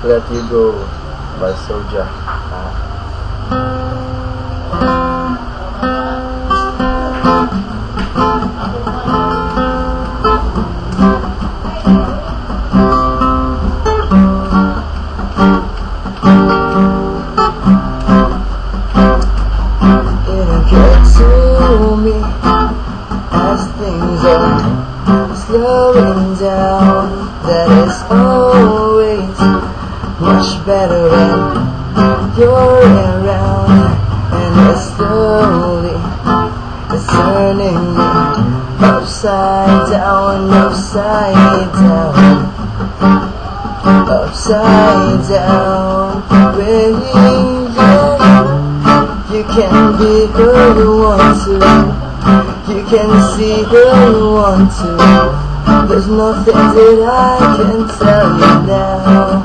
Let You Go by Soulja. It'll get to me as things are slowing down. That is always much better when you're around. And it's turning me upside down, upside down, upside down. Baby, you can be who you want to, you can see who you want to. There's nothing that I can tell you now,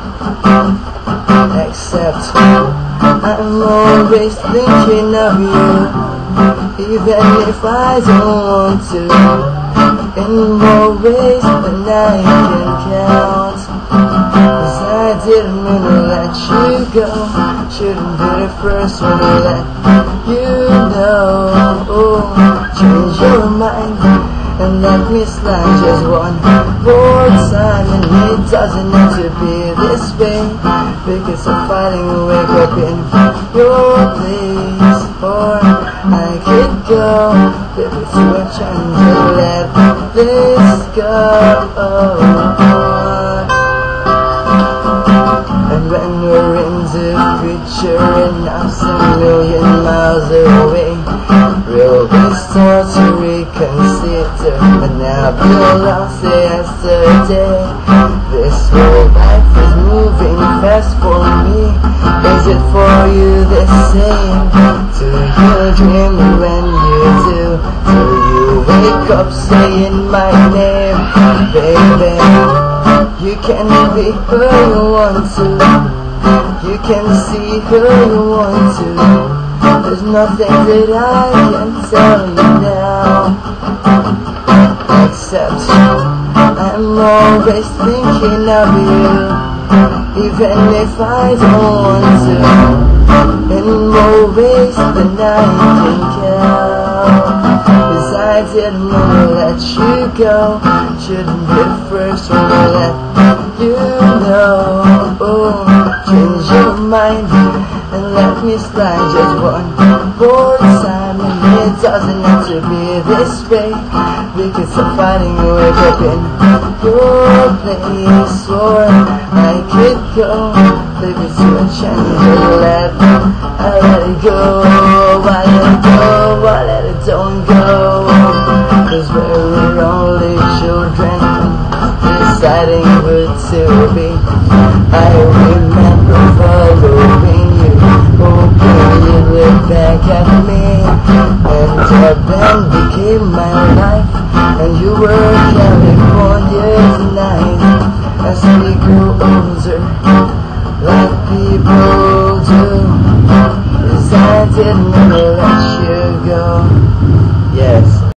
except I'm always thinking of you, even if I don't want to, in more ways than I can count. 'Cause I didn't mean to let you go, shouldn't be the first one to let you know. Change your mind and let me slide just one more time. And it doesn't have to be this way, because I'm finding a wake up in your place. Or I could go, baby, to a change and let this go. And when we're in the future and I'm a million miles away, will we start to reconsider? And now be lost yesterday. This whole life is moving fast for me. Is it for you the same? Do you dream when you do? Do you wake up saying my name? Baby, you can be who you want to, you can see who you want to. There's nothing that I can tell you now, except I'm always thinking of you, even if I don't want to, in more ways than I can count. 'Cause I didn't want to let you go, shouldn't be the first one to let you know. Change your mind and let me slide just one more time. And it doesn't have to be this way, because I'm finding a way up in your place. Or I could go, baby, to a change and let it go. I let it go, I let it don't go. 'Cause we're only children deciding who to be. I remember following you, hoping you look back at me. And your band became my life, and you were California's night. As we grew older, like people